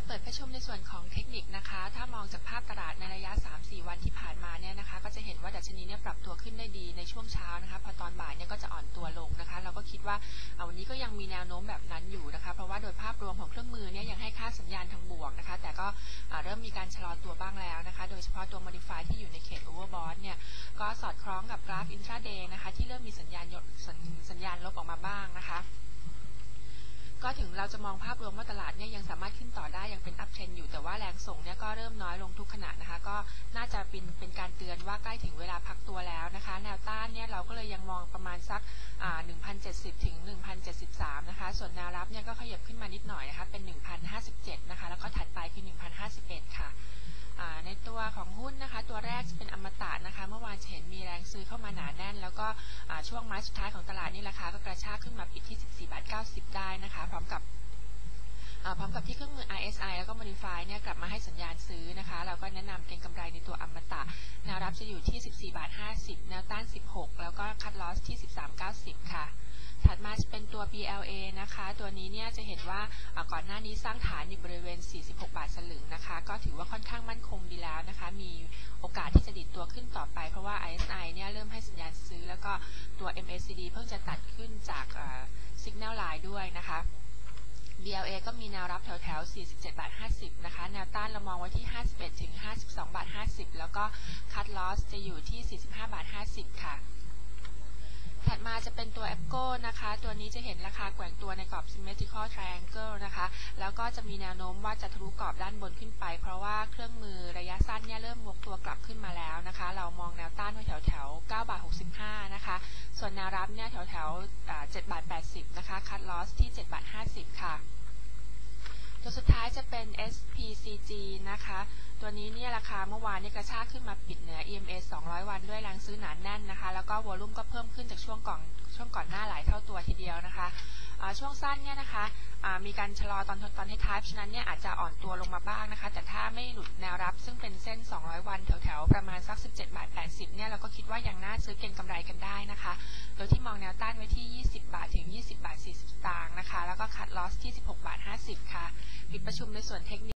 เปิดประชุมในส่วนของเทคนิคนะคะถ้ามองจากภาพตลาดในระยะ 3-4 วันที่ผ่านมาเนี่ยนะคะก็จะเห็นว่าดัชนีเนี่ยปรับตัวขึ้นได้ดีในช่วงเช้านะคะพอตอนบ่ายเนี่ยก็จะอ่อนตัวลงนะคะเราก็คิดว่าวันนี้ก็ยังมีแนวโน้มแบบนั้นอยู่นะคะเพราะว่าโดยภาพรวมของเครื่องมือเนี่ยยังให้ค่าสัญญาณทางบวกนะคะแต่ก็เริ่มมีการชะลอตัวบ้างแล้วนะคะโดยเฉพาะตัว Modify ที่อยู่ในเขต Overbought เนี่ยก็สอดคล้องกับกราฟ Intraday นะคะที่เริ่มมีสัญญาณลบออกมาบ้างนะคะก็ถึงเราจะมองภาพรวมว่าตลาดเนี่ยยังสามารถขึ้นต่อได้ยังเป็นอัพเทรนอยู่แต่ว่าแรงส่งเนี่ยก็เริ่มน้อยลงทุกขณะนะคะก็น่าจะเป็นการเตือนว่าใกล้ถึงเวลาพักตัวแล้วนะคะแนวต้านเนี่ยเราก็เลยยังมองประมาณสัก1,070 ถึง 1,073 นะคะส่วนแนวรับเนี่ยก็ขยับขึ้นมานิดหน่อยนะคะเป็น 1,057 นะคะแล้วก็ถัดไปคือ 1,051 ค่ะในตัวของหุ้นนะคะตัวแรกจะเป็นอมตะนะคะเมื่อวานจะเห็นมีแรงซื้อเข้ามาหนาแน่นแล้วก็ช่วงไม้สุดท้ายของตลาดนี่ราคาก็กระชากขึ้นมาปิดที่ 14.90 ได้นะคะพร้อมกับที่เครื่องมือ RSI แล้วก็ Modify เนี่ยกลับมาให้สัญญาณซื้อนะคะเราก็แนะนำเก็งกำไรในตัวอมตะแนวรับจะอยู่ที่ 14.50 แนวต้าน 16 แล้วก็คัทลอสที่ 13.90 ค่ะถัดมาจะเป็นตัว BLA นะคะตัวนี้เนี่ยจะเห็นว่าก่อนหน้านี้สร้างฐานอยู่บริเวณ 46 บาทสลึงนะคะก็ถือว่าค่อนข้างมั่นคงดีแล้วนะคะมีโอกาสที่จะดิดตัวขึ้นต่อไปเพราะว่า RSI เนี่ยเริ่มให้สัญญาณซื้อแล้วก็ตัว MACD เพิ่งจะตัดขึ้นจาก Signal Line ด้วยนะคะ BLA ก็มีแนวรับแถวๆ 47.50 นะคะแนวต้านเรามองไว้ที่ 51 ถึง 52.50 แล้วก็คัทลอสจะอยู่ที่ 45.50 ค่ะถัดมาจะเป็นตัว APCO นะคะตัวนี้จะเห็นราคาแกว่งตัวในกรอบ Symmetrical Triangle นะคะแล้วก็จะมีแนวโน้มว่าจะทะลุกรอบด้านบนขึ้นไปเพราะว่าเครื่องมือระยะสั้นเนี่ยเริ่มวกตัวกลับขึ้นมาแล้วนะคะเรามองแนวต้านไว้แถวๆ 9.65 นะคะส่วนแนวรับเนี่ยแถวๆ 7.80 นะคะคัทลอสที่ 7.50 ค่ะตัวสุดท้ายจะเป็น SPCG นะคะตัวนี้เนี่ยราคาเมื่อวานเนี่ยกระชากขึ้นมาปิดเหนือ EMA 200 วันด้วยแรงซื้อหนาแน่นนะคะแล้วก็วอลุ่มก็เพิ่มขึ้นจากช่วงก่อนหน้าหลายเท่าตัวทีเดียวนะคะช่วงสั้นเนี่ยนะคะมีการชะลอตอนท้ายฉะนั้นเนี่ยอาจจะอ่อนตัวลงมาบ้างนะคะแต่ถ้าไม่หลุดแนวรับซึ่งเป็นเส้น200วันแถวๆประมาณสัก 17.80 เนี่ยเราก็คิดว่ายังน่าซื้อเก็งกำไรกันได้นะคะโดยที่มองแนวต้านไว้ที่ 20 บาทถึง 20.40 สตางค์นะคะแล้วก็คัทลอสที่ 16.50 ค่ะปิดประชุมในส่วนเทคนิค